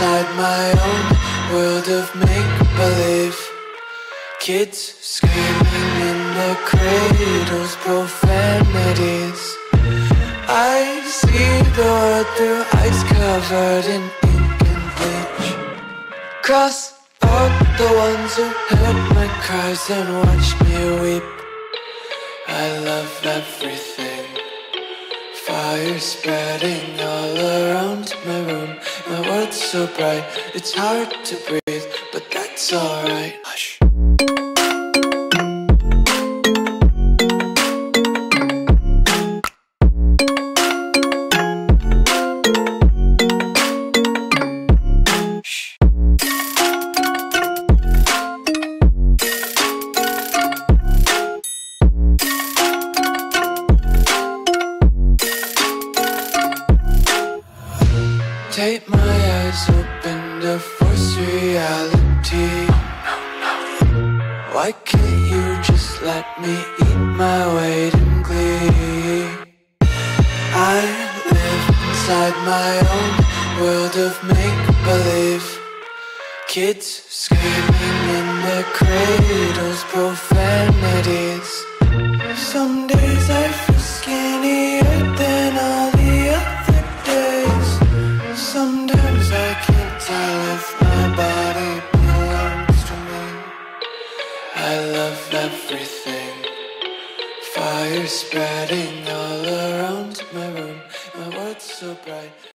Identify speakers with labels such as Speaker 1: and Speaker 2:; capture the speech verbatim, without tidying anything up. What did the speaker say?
Speaker 1: inside my own world of make-believe. Kids screaming in their cradles, profanities. I see the world through eyes covered in ink and bleach. Cross out the ones who heard my cries and watched me weep. I love everything. Fire spreading all around my room. My world's so bright, it's hard to breathe, but that's alright. Hush. Take my eyes open to force reality. Why can't you just let me eat my weight in glee? I live inside my own world of make-believe. Kids screaming in their cradles, profanities. Some days I feel skinnier than all the other days. Sometimes I can't tell if my body belongs to me. I love everything. Fire spreading all around my room. My world's so bright.